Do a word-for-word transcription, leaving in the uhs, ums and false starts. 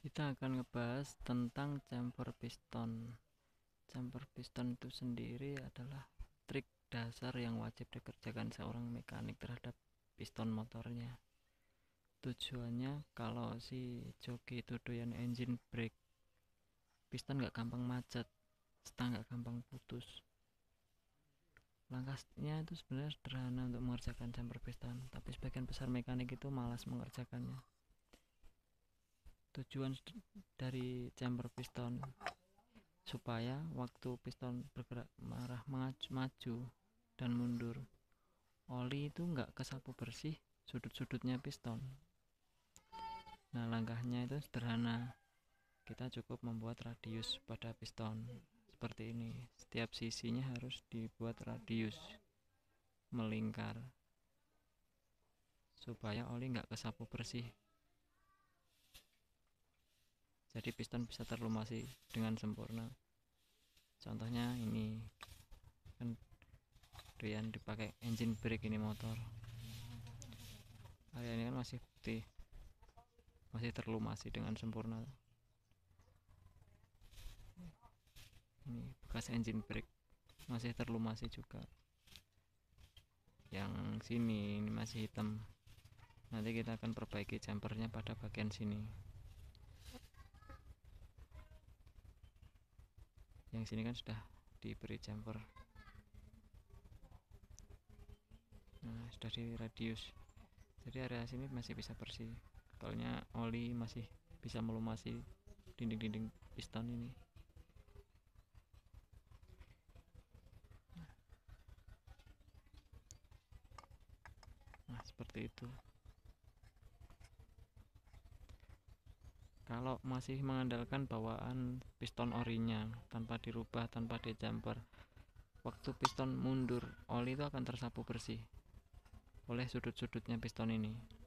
Kita akan ngebahas tentang chamfer piston. Chamfer piston itu sendiri adalah trik dasar yang wajib dikerjakan seorang mekanik terhadap piston motornya. Tujuannya kalau si joki itu doyan engine brake, piston gak gampang macet, stang gak gampang putus. Langkahnya itu sebenarnya sederhana untuk mengerjakan chamfer piston, tapi sebagian besar mekanik itu malas mengerjakannya. Tujuan dari chamfer piston supaya waktu piston bergerak marah maju dan mundur, oli itu nggak kesapu bersih sudut-sudutnya piston. Nah, langkahnya itu sederhana. Kita cukup membuat radius pada piston seperti ini. Setiap sisinya harus dibuat radius melingkar supaya oli nggak kesapu bersih. Jadi piston bisa terlumasi dengan sempurna. Contohnya ini kan doyan dipakai engine brake ini motor. Area ini kan masih putih, masih terlumasi dengan sempurna. Ini bekas engine brake masih terlumasi juga. Yang sini ini masih hitam. Nanti kita akan perbaiki chamfernya pada bagian sini. Yang sini kan sudah diberi chamfer. Nah, sudah di radius. Jadi area sini masih bisa bersih. Soalnya oli masih bisa melumasi dinding-dinding piston ini. Nah, seperti itu. Kalau masih mengandalkan bawaan piston orinya tanpa dirubah, tanpa dijamper, waktu piston mundur, oli itu akan tersapu bersih oleh sudut-sudutnya piston ini.